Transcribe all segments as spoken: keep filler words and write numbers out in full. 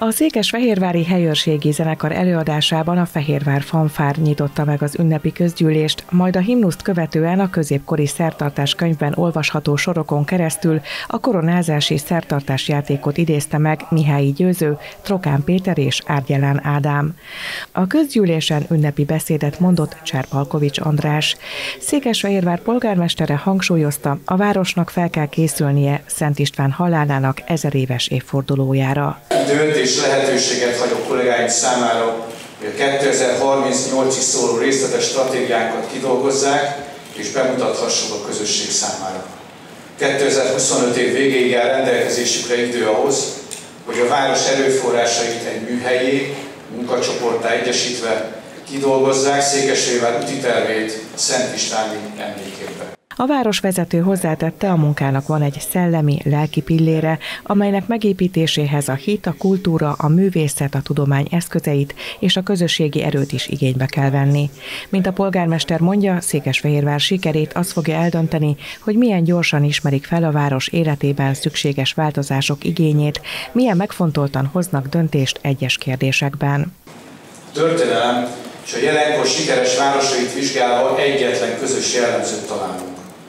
A székesfehérvári helyőrségi zenekar előadásában a Fehérvár Fanfár nyitotta meg az ünnepi közgyűlést, majd a himnuszt követően a középkori szertartás könyvben olvasható sorokon keresztül a koronázási szertartás játékot idézte meg Mihályi Győző, Trokán Péter és Árgyelán Ádám. A közgyűlésen ünnepi beszédet mondott Cserpalkovics András. Székesfehérvár polgármestere hangsúlyozta, a városnak fel kell készülnie Szent István halálának ezer éves évfordulójára. Időt és lehetőséget hagyok kollégáim számára, hogy a kétezer-harmincnyolcig szóló részletes stratégiánkat kidolgozzák és bemutathassuk a közösség számára. kétezer-huszonöt év végéig áll rendelkezésükre idő ahhoz, hogy a város erőforrásait egy műhellyé, munkacsoporttá egyesítve kidolgozzák Székesfehérvár úti tervét a Szent Istváni emlékébe. A városvezető hozzátette, a munkának van egy szellemi, lelki pillére, amelynek megépítéséhez a hit, a kultúra, a művészet, a tudomány eszközeit és a közösségi erőt is igénybe kell venni. Mint a polgármester mondja, Székesfehérvár sikerét az fogja eldönteni, hogy milyen gyorsan ismerik fel a város életében szükséges változások igényét, milyen megfontoltan hoznak döntést egyes kérdésekben. A történelem és a jelenkor sikeres városait vizsgálva egyetlen közös jellemzőt találunk: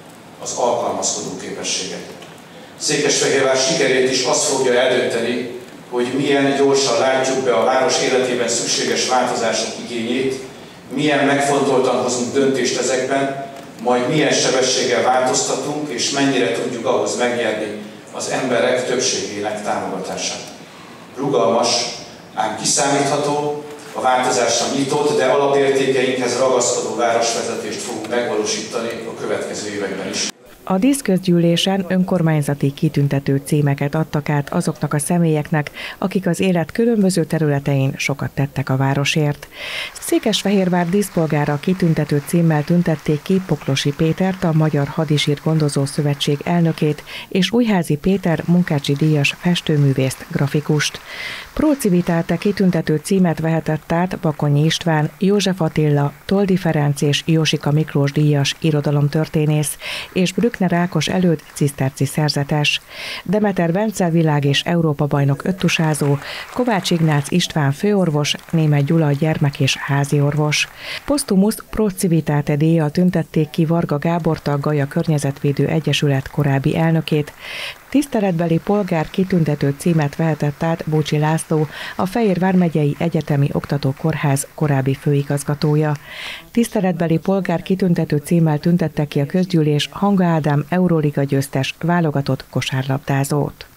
az alkalmazkodó képességet. Székesfehérvár sikerét is azt fogja eldönteni, hogy milyen gyorsan látjuk be a város életében szükséges változások igényét, milyen megfontoltan hozunk döntést ezekben, majd milyen sebességgel változtatunk, és mennyire tudjuk ahhoz megnyerni az emberek többségének támogatását. Rugalmas, ám kiszámítható, a változásra nyitott, de alapértékeinkhez ragaszkodó városvezetést fogunk megvalósítani a következő években is. A díszközgyűlésen önkormányzati kitüntető címeket adtak át azoknak a személyeknek, akik az élet különböző területein sokat tettek a városért. Székesfehérvár díszpolgára kitüntető címmel tüntették ki Poklosi Pétert, a Magyar Hadisír Gondozó Szövetség elnökét, és Újházi Péter munkácsi díjas festőművészt, grafikust. Pro Civitate kitüntető címet vehetett át Bakonyi István, József Attila, Toldi Ferenc és Jósika Miklós díjas irodalomtörténész, és Brückner Ákos előtt ciszterci szerzetes. Demeter Bence világ- és Európa-bajnok öttusázó, Kovács Ignác István főorvos, Németh Gyula gyermek- és háziorvos. Posztumusz Pro Civitate díjjal tüntették ki Varga Gábort, a Gaja Környezetvédő Egyesület korábbi elnökét. Tiszteletbeli polgár kitüntető címet vehetett át Bócsi László, a Fehérvár megyei Egyetemi Oktatókórház korábbi főigazgatója. Tiszteletbeli polgár kitüntető címmel tüntette ki a közgyűlés Hanga Ádám Euróliga győztes válogatott kosárlabdázót.